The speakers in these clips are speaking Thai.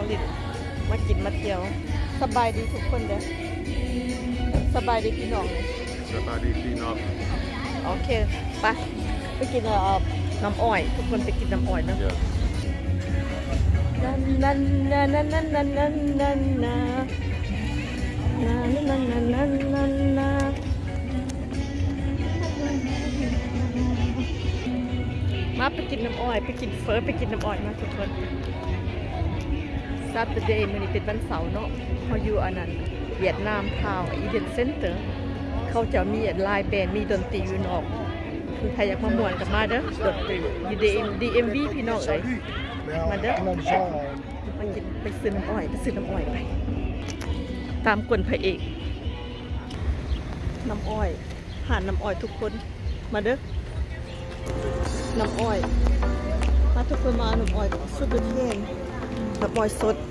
ลินมากินมาเที่ยวสบายดีทุกคนเด้อสบายดีพี่น้องสบายดีพี่น้องโอเคไปกินน้ำอ้อยทุกคนไปกินน้ำอ้อยนะนั่นมาไปกินน้ำอ้อยไปกินเฟอไปกินน้ำอ้อยมาทุกคน Saturday มื้อนี้เป็นวันเสาร์เนาะเขาอยู่อันนั้นเวียดนามทาวน์อีเวนต์เซ็นเตอร์เขาจะมีไลน์แบนด์มีดนตรีอยู่นอกคือใครอยากมาม่วนกับมาเด้อดนตรีอยู่ DMV พี่น้องเอ้ยมาเด้อมากินไปซื้อน้ำอ้อยไปตามกวนพระเอกน้ำอ้อยหาน้ำอ้อยทุกคนมาเด้อน้ำอ้อยมาทุกคนมาน้ำอ้อยสุดเท่น้ำอ้อยสด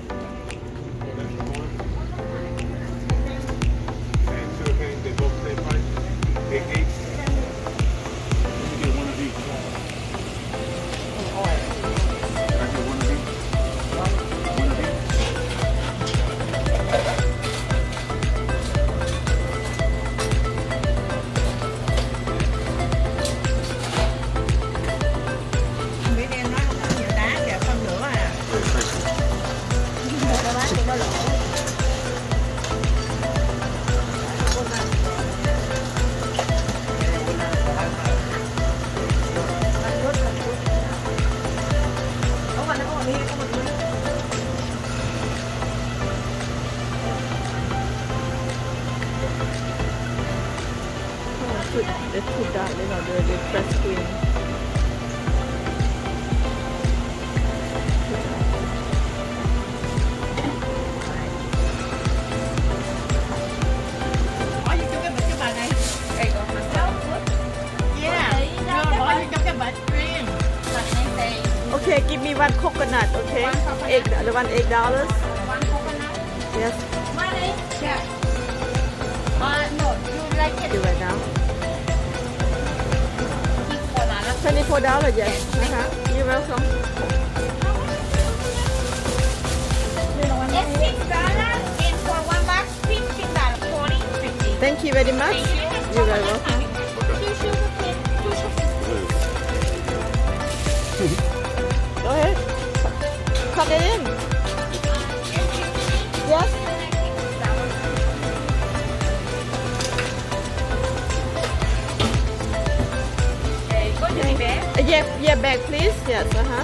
Let's put that, you know, the fresh cream. Ủa, gì trong cái bịch cái bà này? Đây còn mà sao? Yeah, no, ủa, gì trong cái bịch cream? Okay, give me one coconut, okay? $8. $1. One coconut? Yes. Money? Yeah. No, you like it? Do right now. $24, yes. You're welcome. It's $6 and for $1, $15, 40, 50. Thank you very much. You're very welcome. Go ahead. Cut it in. Yes. Yeah, bag please. Yes,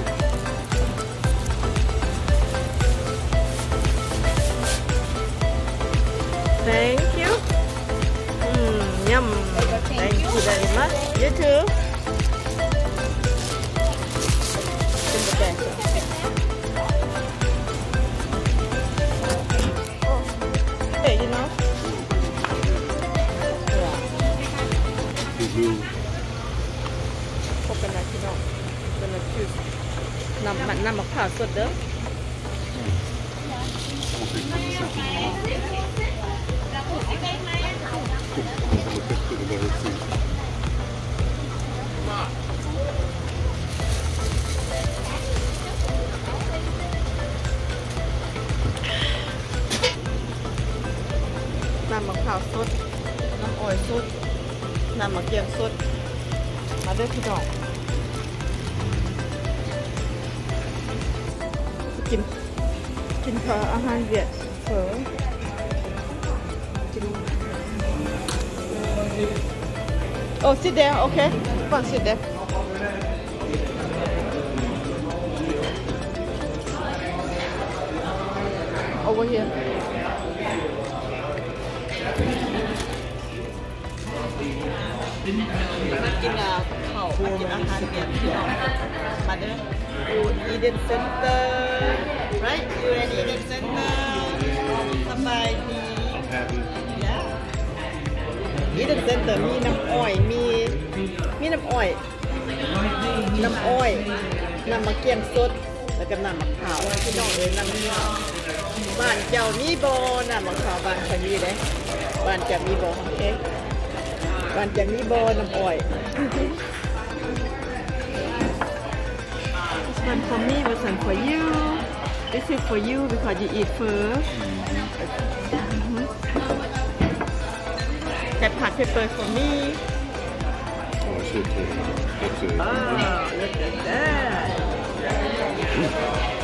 Thank you. Yum. Thank you very much. You too. In the bag. Oh, hey, you know. Yeah. Coconut พี่น้องเป็นน้ำจืดน้ำมะพร้าวสดเด้อน้ำมะพร้าวสดน้ำอ้อยสดน้ำมะเขือสดมาเด้อพี่น้องกินเผออาหารเวียดเผอกินโอ้ sit there okay fine sit there over hereมากินข้าวมากินอาหารเวียดพี่น้องมาเด้ออยู่ Eden Center right you at Eden Center สบายดี yeah Eden Center มีน้ำอ้อยมีน้ำอ้อยน้ำมะเขือสดแล้วก็น้ำมะพร้าวพี่น้องเลยน้ำมะพร้าวบ้านเจ้ามีบ่น้ำมะพร้าวบ้านใครมีเด้บ้านจะมีบ่โอเคบ้านจะมีบ่น้ำอ้อย This one for me, this one for you. This is for you because you eat first. That hot pepper for me. Oh, shit, that's it. Oh, look at that.